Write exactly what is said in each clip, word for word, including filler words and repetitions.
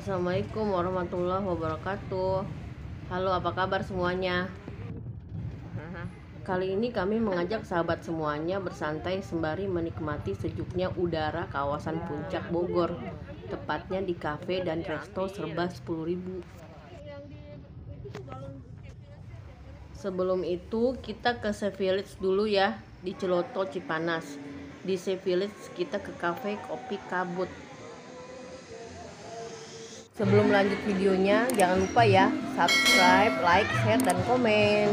Assalamualaikum warahmatullahi wabarakatuh. Halo, apa kabar semuanya? Kali ini kami mengajak sahabat semuanya bersantai sembari menikmati sejuknya udara kawasan Puncak Bogor, tepatnya di kafe dan resto serba sepuluh ribu. Sebelum itu kita ke Sea Village dulu ya, di Ciloto Cipanas. Di Sea Village kita ke kafe Kopi Kabut. Sebelum lanjut videonya, jangan lupa ya subscribe, like, share, dan komen.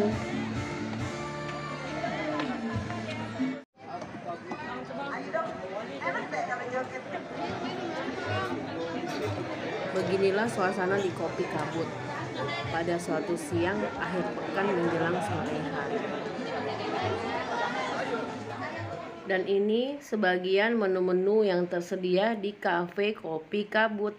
Beginilah suasana di Kopi Kabut pada suatu siang akhir pekan menjelang sore hari. Dan ini sebagian menu-menu yang tersedia di kafe Kopi Kabut.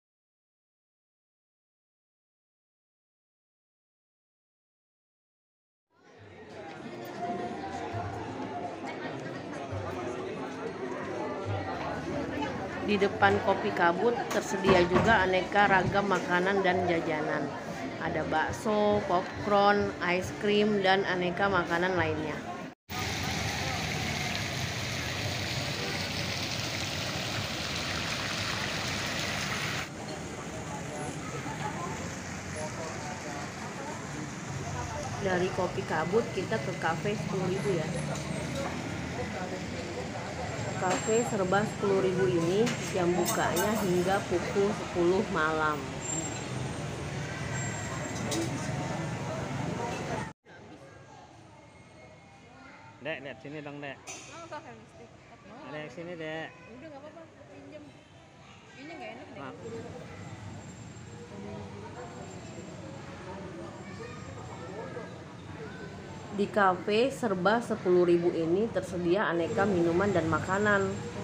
Di depan Kopi Kabut tersedia juga aneka ragam makanan dan jajanan. Ada bakso, popcorn, es krim, dan aneka makanan lainnya. Dari Kopi Kabut kita ke kafe sepuluh ribu ya. Kafe serba sepuluh ribu ini jam bukanya hingga pukul sepuluh malam. Dek, lihat sini dong, Dek. Ada yang sini, Dek. Udah nggak apa-apa, pinjam. Kayaknya nggak enak deh. Nah. Di kafe serba sepuluh ribu ini tersedia aneka minuman dan makanan.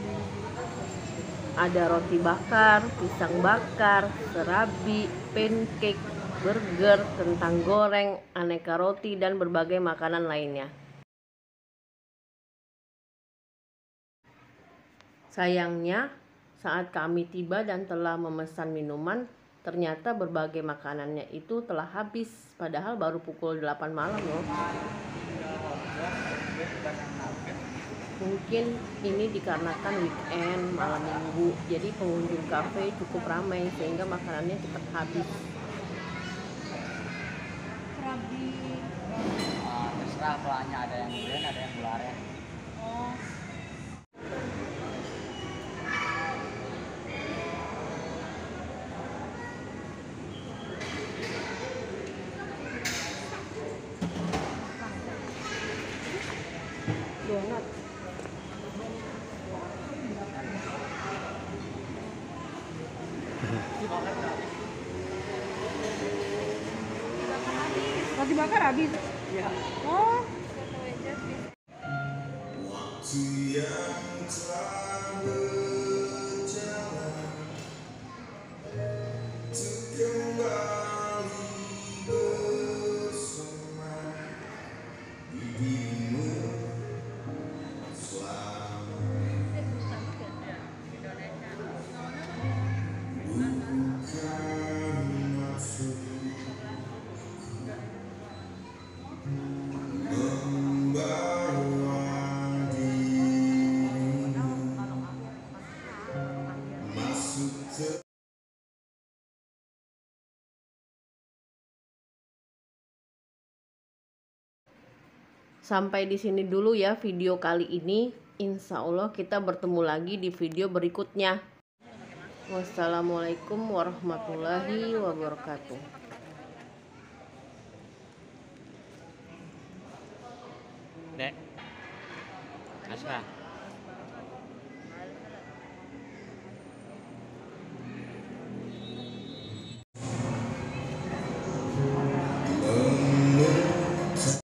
Ada roti bakar, pisang bakar, serabi, pancake, burger, kentang goreng, aneka roti, dan berbagai makanan lainnya. Sayangnya, saat kami tiba dan telah memesan minuman, ternyata berbagai makanannya itu telah habis, padahal baru pukul delapan malam loh. Mungkin ini dikarenakan weekend, malam minggu, jadi pengunjung kafe cukup ramai sehingga makanannya cepat habis. Serabi. Uh, terserah pelanya, ada yang brand, ada yang gularen. Oh. Donat. Roti bakar habis. Iya. Oh. Waktu yang telah berjalan untuk kembali bersama dirimu selamanya. Bukan maksudku membawa dirimu masuk ke Sampai di sini dulu ya video kali ini. Insya Allah kita bertemu lagi di video berikutnya. Wassalamualaikum warahmatullahi wabarakatuh. Dek. Asra.